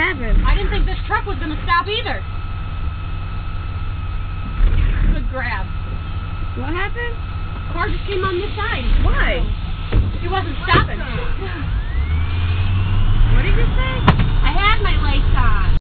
happened? I didn't think this truck was going to stop either. Good grab. What happened? Car just came on this side. Why? He wasn't stopping. What did you say? I had my lights on.